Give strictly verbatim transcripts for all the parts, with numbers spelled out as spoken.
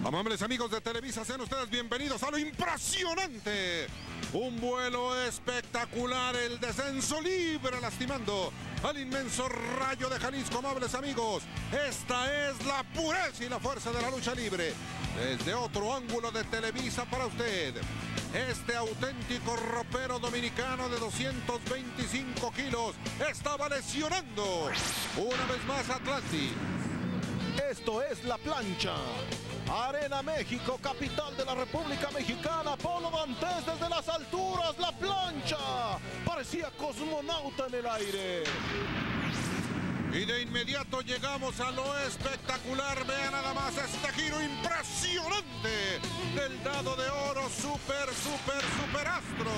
Amables amigos de Televisa, sean ustedes bienvenidos a lo impresionante. Un vuelo espectacular, el descenso libre lastimando al inmenso Rayo de Jalisco. Amables amigos, esta es la pureza y la fuerza de la lucha libre. Desde otro ángulo de Televisa para usted, este auténtico ropero dominicano de doscientos veinticinco kilos estaba lesionando una vez más a Atlantis. Esto es La Plancha. Arena México, capital de la República Mexicana. Polo Dantes desde las alturas. La Plancha. Parecía cosmonauta en el aire. Y de inmediato llegamos a lo espectacular. Vean nada más este giro impresionante del dado de oro super, super, super astro.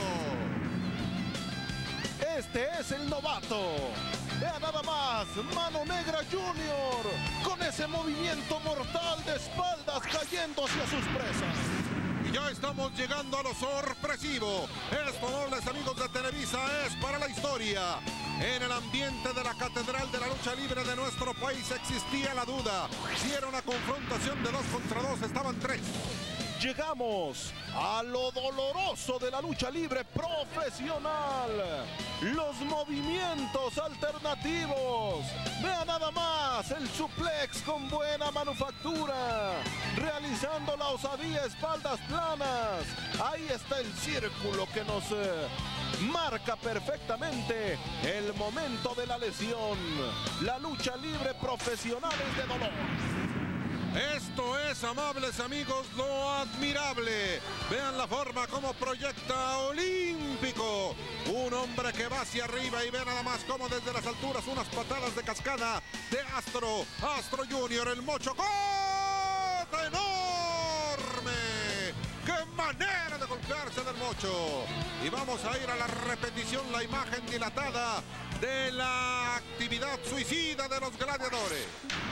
Este es el novato. Vea nada más, Mano Negra Junior, con ese movimiento mortal de espaldas cayendo hacia sus presas. Y ya estamos llegando a lo sorpresivo. Esto, nobles amigos de Televisa, es para la historia. En el ambiente de la Catedral de la Lucha Libre de nuestro país existía la duda. Si era una confrontación de dos contra dos, estaban tres. Llegamos a lo doloroso de la lucha libre profesional. Los movimientos alternativos. Vea nada más el suplex con buena manufactura. Realizando la osadía, espaldas planas. Ahí está el círculo que nos eh, marca perfectamente el momento de la lesión. La lucha libre profesional es de dolor. Esto es, amables amigos, lo admirable. Vean la forma como proyecta Olímpico. Un hombre que va hacia arriba y ve nada más como desde las alturas unas patadas de cascada de Astro. Astro Junior, el mocho cota enorme. ¡Qué manera de golpearse del mocho! Y vamos a ir a la repetición, la imagen dilatada de la actividad suicida de los gladiadores.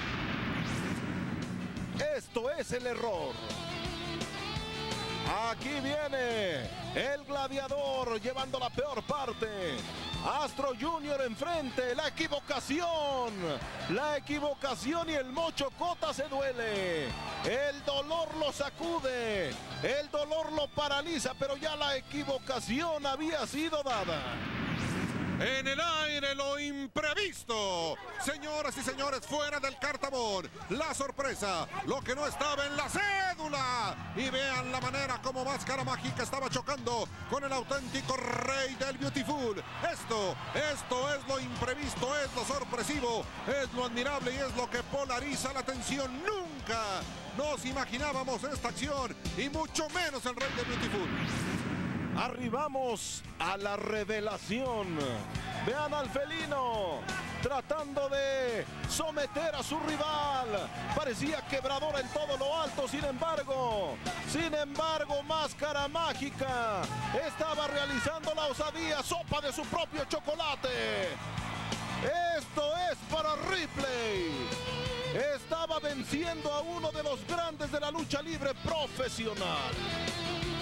Esto es el error. Aquí viene el gladiador llevando la peor parte. Astro Junior enfrente, la equivocación. La equivocación y el mocho cota se duele. El dolor lo sacude. El dolor lo paraliza, pero ya la equivocación había sido dada. En el aire lo imprevisto. Señoras y señores, fuera del cartabón, la sorpresa, lo que no estaba en la cédula. Y vean la manera como Máscara Mágica estaba chocando con el auténtico rey del Beautiful. Esto, esto es lo imprevisto, es lo sorpresivo, es lo admirable y es lo que polariza la atención. Nunca nos imaginábamos esta acción y mucho menos el rey del Beautiful. Arribamos a la revelación. Vean al felino tratando de someter a su rival. Parecía quebradora en todo lo alto, sin embargo, sin embargo, Máscara Mágica estaba realizando la osadía, sopa de su propio chocolate. Esto es para Ripley. Estaba venciendo a uno de los grandes de la lucha libre profesional.